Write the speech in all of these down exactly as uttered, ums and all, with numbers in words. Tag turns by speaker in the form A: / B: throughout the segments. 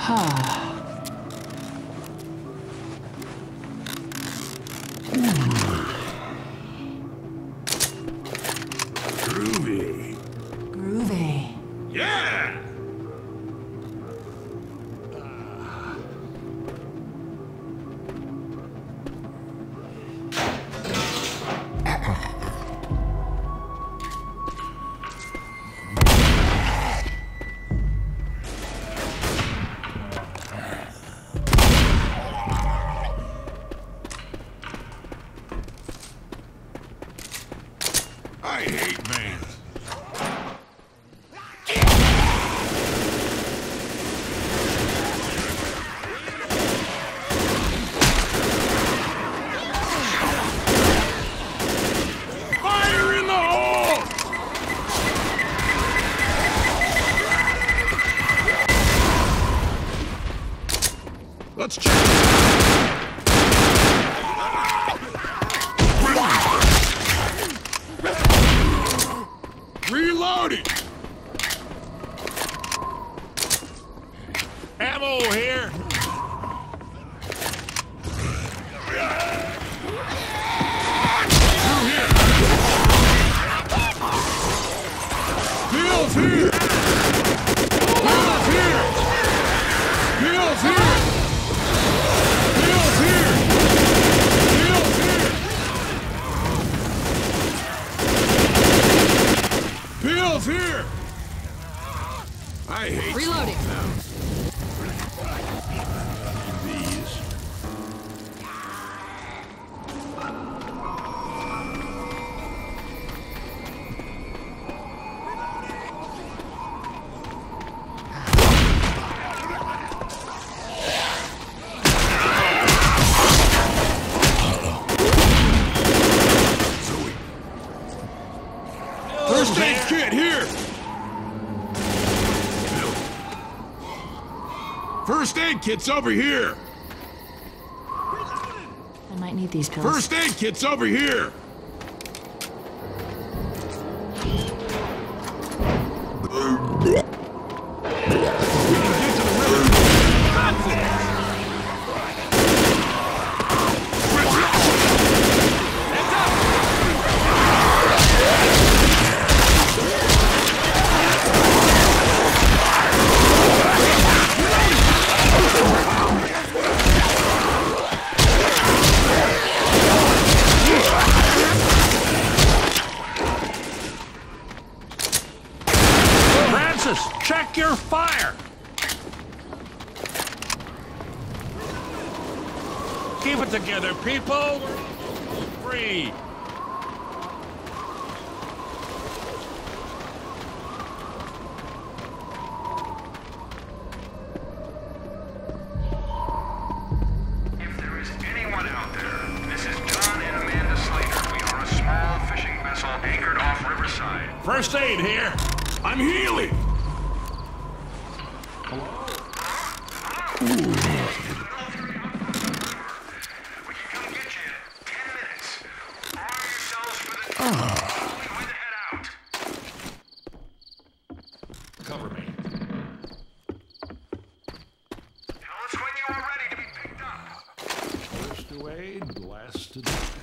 A: Groovy.
B: Groovy.
A: Yeah! I hate vans. Fire in the hole! Let's check. Reloading! Ammo here! Through here! Pills here! Pills here! Pills here! Pills here! Pills here! Pills here! I hate
B: Reloading.
A: these. First aid kit here! First aid kit's over here!
B: I might need these pills.
A: First aid kit's over here! Check your fire! Keep it together, people! Free!
C: If there is anyone out there, this is John and Amanda Slater. We are a small fishing vessel anchored off Riverside.
A: First aid here! I'm healing!
C: We can come get you in ten minutes. Arm yourselves for the only way to head out.
A: Cover me.
C: Tell us when you are ready to be picked up.
A: First away, last to die.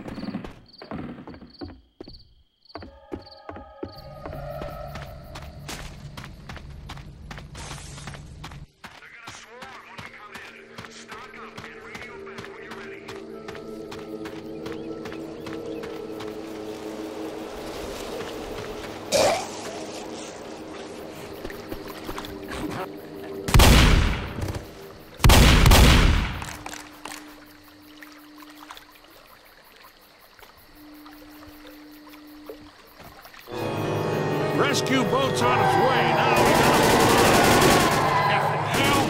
A: Rescue boat's on its way. Now we gotta... Effing hell!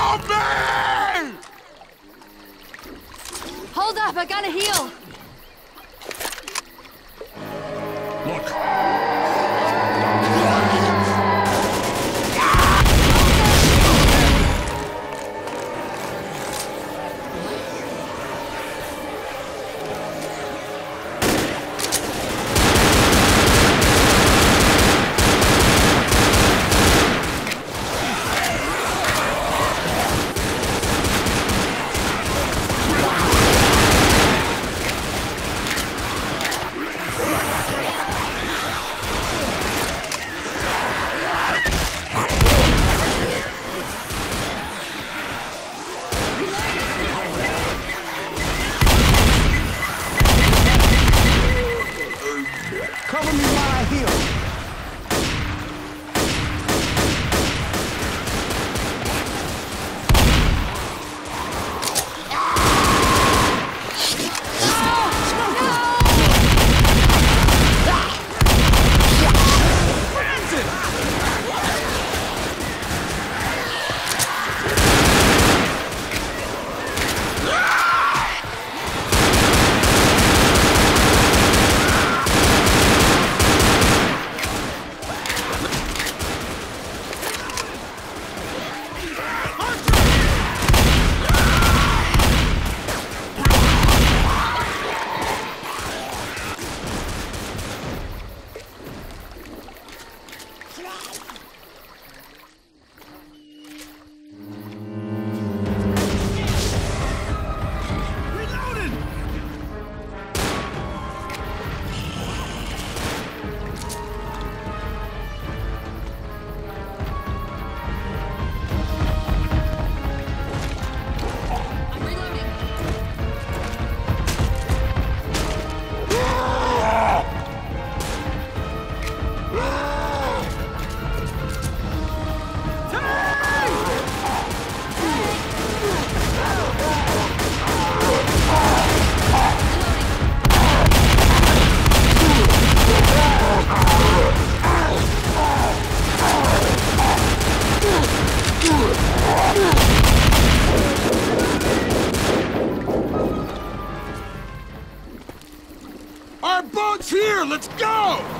A: Help me!
B: Hold up, I gotta heal.
A: Look.
D: Cover me while I heal.
A: Our boat's here! Let's go!